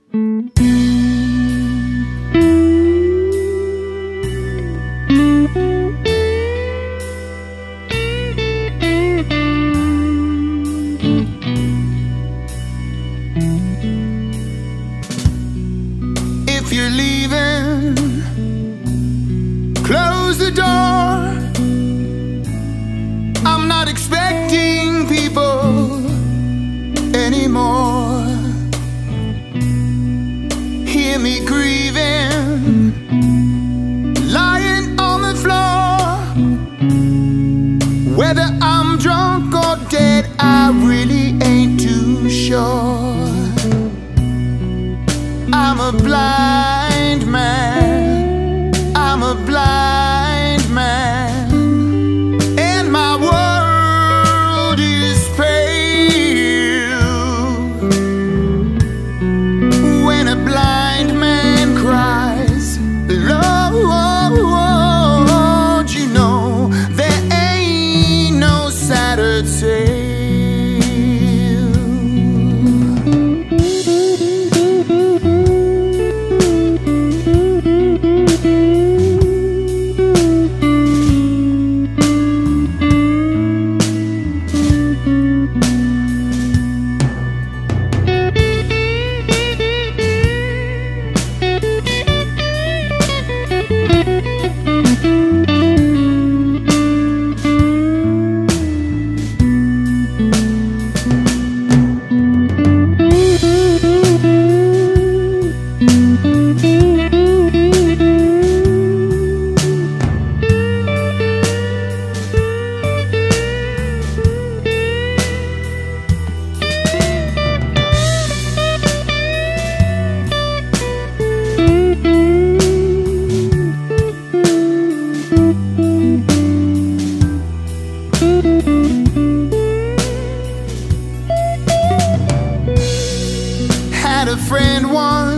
If you're leaving, close the door. I'm not expecting people anymore. Hear me grieving, lying on the floor. Whether I'm drunk or dead, I really ain't too sure. I'm a blind man, I'm a blind man, and my world is pale. When a blind man cries, Lord, you know there ain't no sadder tale. Had a friend once